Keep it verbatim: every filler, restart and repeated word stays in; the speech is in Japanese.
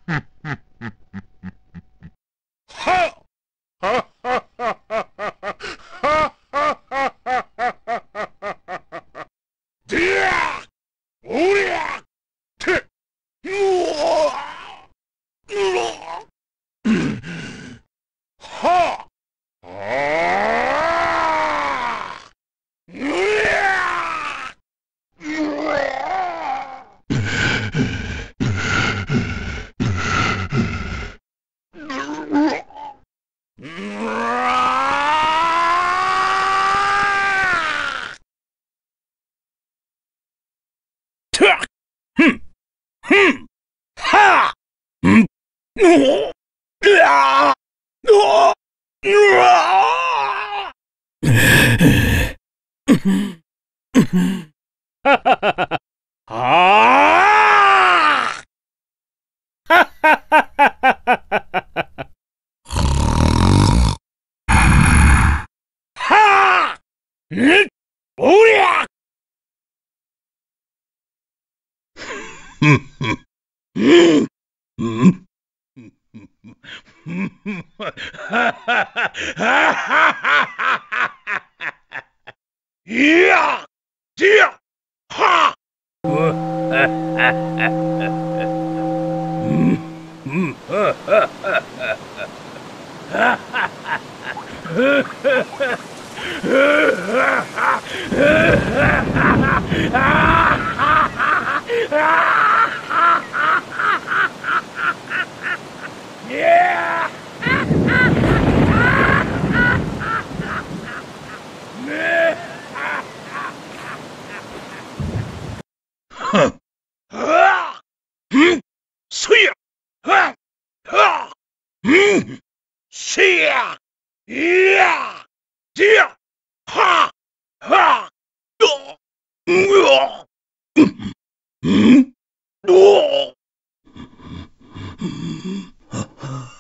ははははでやおりゃてうわうわはあうやうわたふんふんはんうわうわうわははははねおりゃうんうんいやじやはそやははうんせやいやじやははどうわうんどう